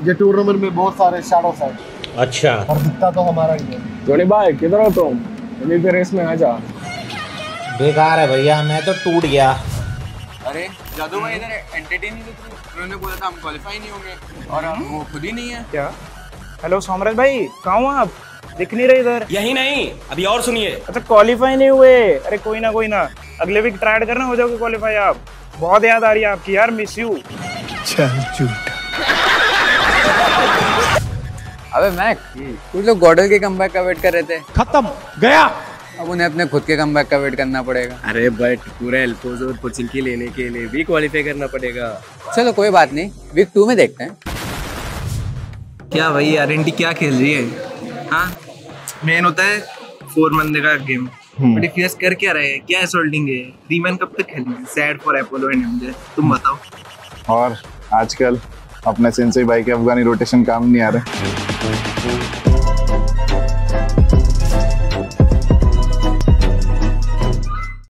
ये टूर्नामेंट में बहुत सारे शैडोस हैं। अच्छा, और दिखता तो हमारा ही है। जोनी भाई किधर हो तुम? जल्दी से रेस में आ जा। बेकार है भैया, मैं तो टूट गया। अरे जादू भाई इधर एंटरटेन नहीं दिख रहे। उन्होंने बोला था हम क्वालिफाई नहीं होंगे और अब वो खुद ही नहीं है। क्या? हेलो सोमराज भाई, कहाँ हो आप? दिख नहीं रहे इधर। यही नहीं, अभी और सुनिए। अच्छा क्वालिफाई नहीं हुए? अरे कोई ना, अगले वीक ट्राई करना, हो जाओगे क्वालिफाई आप। बहुत याद आ रही है आपकी यार, मिस यू। चल झूठ। अबे मैक, कुछ लोग गॉडल के कमबैक का वेट कर रहे थे। खत्म गया। अब उन्हें अपने खुद के कमबैक का वेट करना पड़ेगा। अरे बट पूरे एल्पोज और पोचिंकी लेने के लिए भी क्वालिफाई करना पड़ेगा। चलो कोई बात नहीं, वीक 2 में देखते हैं। क्या भाई आरएनटी क्या खेल रही है? हाँ, मेन होता है 4 बंदे का गेम। बट इफियस कर क्या रहे हैं? क्या एसोल्टिंग है? 3 मैन कब तक खेलेंगे? Sad for Apollo and MJ. तुम बताओ। और आजकल अपने सेंसेई भाई के अफगानी रोटेशन काम नहीं आ रहे।